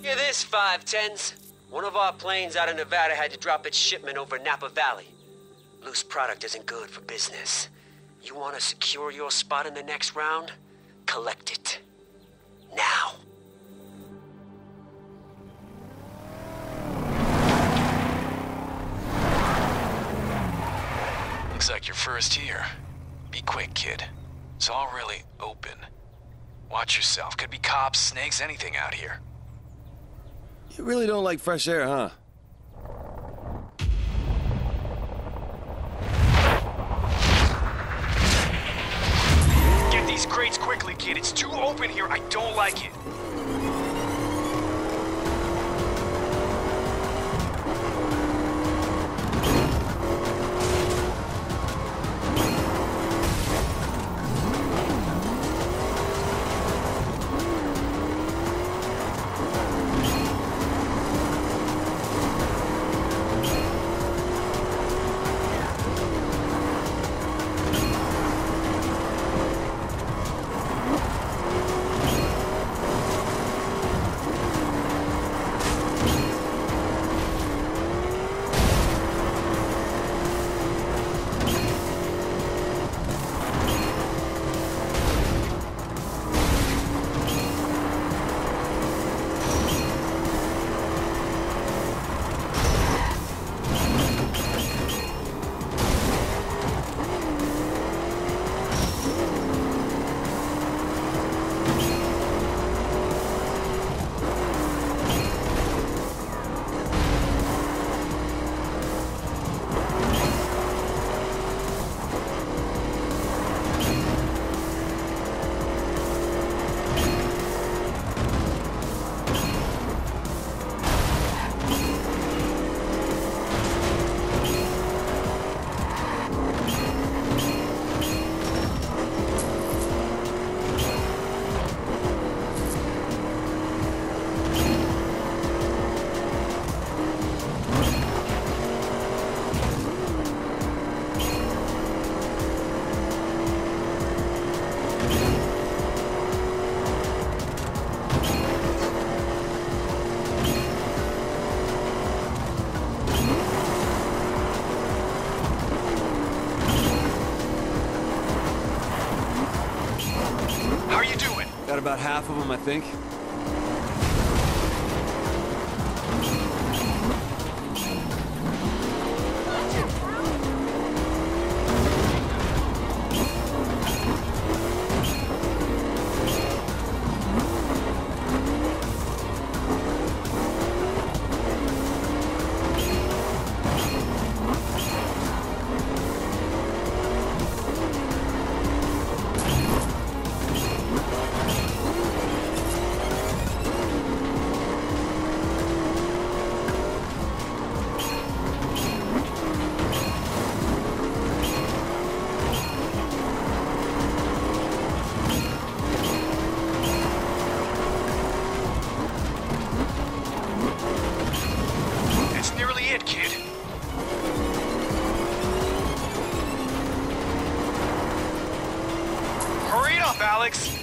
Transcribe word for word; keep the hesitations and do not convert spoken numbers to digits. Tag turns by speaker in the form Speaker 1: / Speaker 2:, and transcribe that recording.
Speaker 1: Hear this, five tens. One of our planes out of Nevada had to drop its shipment over Napa Valley. Loose product isn't good for business. You want to secure your spot in the next round? Collect it. Now.
Speaker 2: Looks like you're first here. Be quick, kid. It's all really open. Watch yourself. Could be cops, snakes, anything out here.
Speaker 3: You really don't like fresh air, huh?
Speaker 2: Get these crates quickly, kid. It's too open here. I don't like it.
Speaker 3: Got about half of them, I think.
Speaker 2: Alex.